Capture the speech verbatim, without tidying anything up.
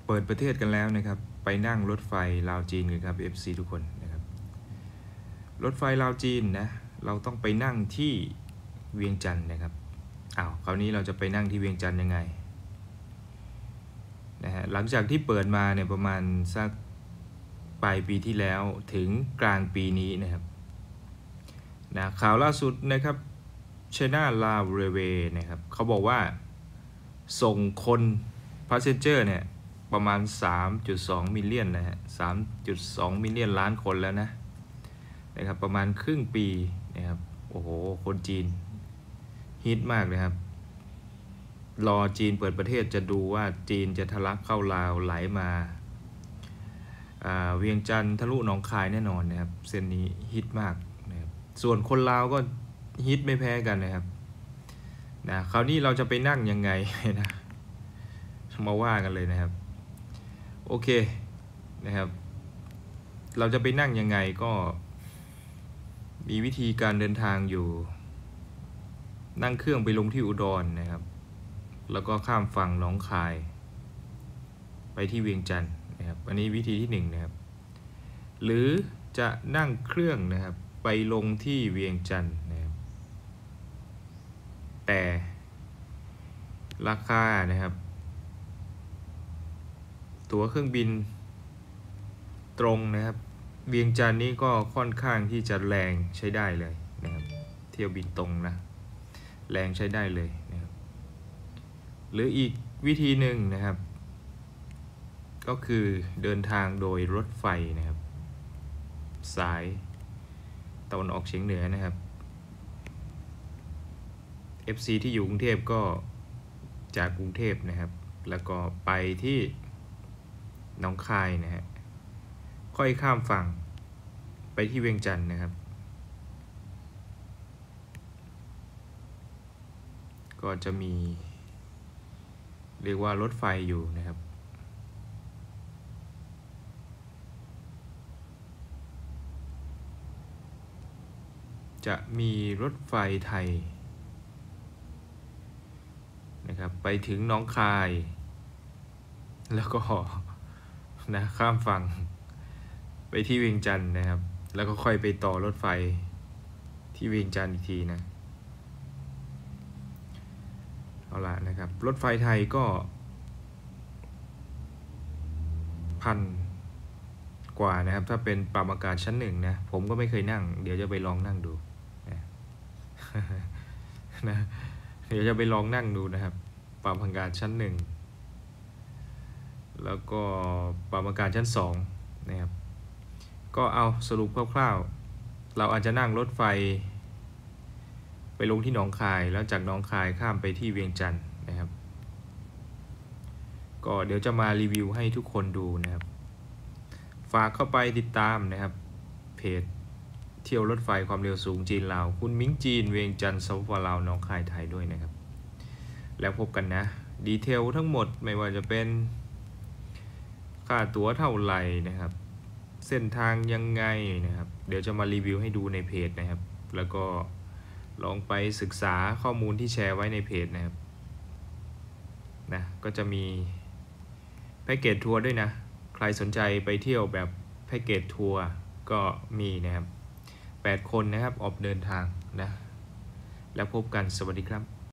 เปิดประเทศกันแล้วนะครับไปนั่งรถไฟลาวจีนกันครับ เอฟ ซี ทุกคนนะครับรถไฟลาวจีนนะเราต้องไปนั่งที่เวียงจันทร์นะครับอ้าวคราวนี้เราจะไปนั่งที่เวียงจันทร์ยังไงนะฮะหลังจากที่เปิดมาเนี่ยประมาณสักปลายปีที่แล้วถึงกลางปีนี้นะครับนะข่าวล่าสุดนะครับ China Lao Railway นะครับเขาบอกว่าส่งคน passenger เนี่ยประมาณ สามจุดสอง มิลเลียนนะฮะ สามจุดสอง มิลเลียนล้านคนแล้วนะนะครับประมาณครึ่งปีนะครับโอ้โหคนจีนฮิตมากเลยครับรอจีนเปิดประเทศจะดูว่าจีนจะทะลักเข้าลาวไหลมาเวียงจันทร์ทะลุหนองคายแน่นอนนะครับเส้นนี้ฮิตมากนะครับส่วนคนลาวก็ฮิตไม่แพ้กันนะครับนะคราวนี้เราจะไปนั่งยังไงนะมาว่ากันเลยนะครับโอเคนะครับเราจะไปนั่งยังไงก็มีวิธีการเดินทางอยู่นั่งเครื่องไปลงที่อุดรนะครับแล้วก็ข้ามฝั่งหนองคายไปที่เวียงจันทร์นะครับอันนี้วิธีที่หนึ่งนะครับหรือจะนั่งเครื่องนะครับไปลงที่เวียงจันทร์นะครับแต่ราคานะครับตั๋วเครื่องบินตรงนะครับเวียงจันทร์นี้ก็ค่อนข้างที่จะแรงใช้ได้เลยนะครับเที่ยวบินตรงนะแรงใช้ได้เลยนะครับหรืออีกวิธีหนึ่งนะครับก็คือเดินทางโดยรถไฟนะครับสายตะวันออกเฉียงเหนือนะครับ เอฟ ซี ที่อยู่กรุงเทพก็จากกรุงเทพนะครับแล้วก็ไปที่หนองคายนะฮะค่อยข้ามฝั่งไปที่เวียงจันทร์นะครับก็จะมีเรียกว่ารถไฟอยู่นะครับจะมีรถไฟไทยนะครับไปถึงหนองคายแล้วก็นะข้ามฝั่งไปที่เวียงจันทร์นะครับแล้วก็ค่อยไปต่อรถไฟที่เวียงจันทร์อีกทีนะเอาละนะครับรถไฟไทยก็พันกว่านะครับถ้าเป็นปรับอากาศชั้นหนึ่งนะผมก็ไม่เคยนั่งเดี๋ยวจะไปลองนั่งดูนะนะเดี๋ยวจะไปลองนั่งดูนะครับปรับอากาศชั้นหนึ่งแล้วก็ปรับอากาศชั้นสองนะครับก็เอาสรุปคร่าวๆเราอาจจะนั่งรถไฟไปลงที่หนองคายแล้วจากหนองคายข้ามไปที่เวียงจันทร์นะครับก็เดี๋ยวจะมารีวิวให้ทุกคนดูนะครับฝากเข้าไปติดตามนะครับเพจเที่ยวรถไฟความเร็วสูงจีนลาวคุณมิ้งจีนเวียงจันทร์สปปลาวหนองคายไทยด้วยนะครับแล้วพบกันนะดีเทลทั้งหมดไม่ว่าจะเป็นค่าตั๋วเท่าไหร่นะครับเส้นทางยังไงนะครับเดี๋ยวจะมารีวิวให้ดูในเพจนะครับแล้วก็ลองไปศึกษาข้อมูลที่แชร์ไว้ในเพจนะครับนะก็จะมีแพ็กเกจทัวร์ด้วยนะใครสนใจไปเที่ยวแบบแพ็กเกจทัวร์ก็มีนะครับแปดคนนะครับออกเดินทางนะแล้วพบกันสวัสดีครับ